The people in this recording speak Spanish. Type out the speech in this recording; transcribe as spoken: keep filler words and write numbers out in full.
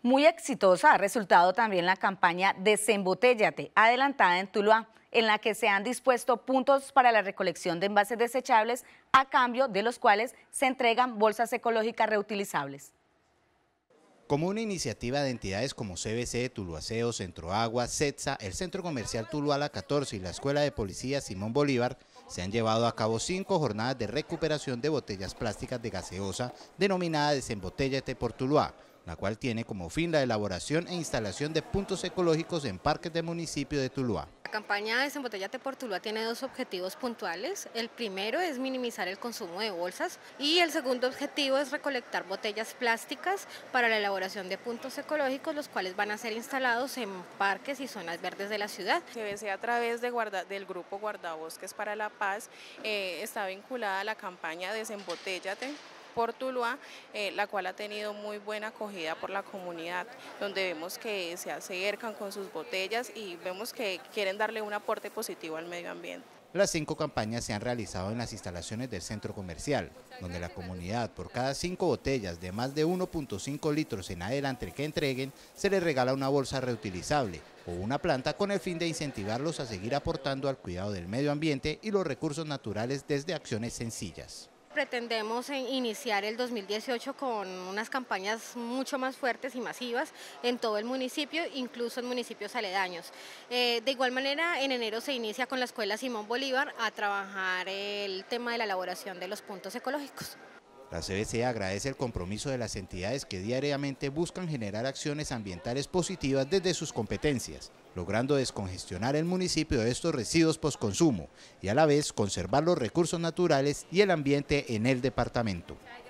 Muy exitosa ha resultado también la campaña Desembotéllate, adelantada en Tuluá, en la que se han dispuesto puntos para la recolección de envases desechables, a cambio de los cuales se entregan bolsas ecológicas reutilizables. Como una iniciativa de entidades como C B C, Tuluaceo, Centroagua, CETSA, el Centro Comercial Tuluá La catorce y la Escuela de Policía Simón Bolívar, se han llevado a cabo cinco jornadas de recuperación de botellas plásticas de gaseosa denominada Desembotéllate por Tuluá, la cual tiene como fin la elaboración e instalación de puntos ecológicos en parques del municipio de Tuluá. La campaña Desembotéllate por Tuluá tiene dos objetivos puntuales. El primero es minimizar el consumo de bolsas y el segundo objetivo es recolectar botellas plásticas para la elaboración de puntos ecológicos, los cuales van a ser instalados en parques y zonas verdes de la ciudad. C B C, a través de guarda, del grupo Guardabosques para la Paz, eh, está vinculada a la campaña Desembotéllate por Tuluá, eh, la cual ha tenido muy buena acogida por la comunidad, donde vemos que se acercan con sus botellas y vemos que quieren darle un aporte positivo al medio ambiente. Las cinco campañas se han realizado en las instalaciones del centro comercial, donde la comunidad, por cada cinco botellas de más de uno punto cinco litros en adelante que entreguen, se les regala una bolsa reutilizable o una planta, con el fin de incentivarlos a seguir aportando al cuidado del medio ambiente y los recursos naturales desde acciones sencillas. Pretendemos iniciar el dos mil dieciocho con unas campañas mucho más fuertes y masivas en todo el municipio, incluso en municipios aledaños. Eh, de igual manera, en enero se inicia con la Escuela Simón Bolívar a trabajar el tema de la elaboración de los puntos ecológicos. La C B C agradece el compromiso de las entidades que diariamente buscan generar acciones ambientales positivas desde sus competencias, logrando descongestionar el municipio de estos residuos postconsumo y a la vez conservar los recursos naturales y el ambiente en el departamento.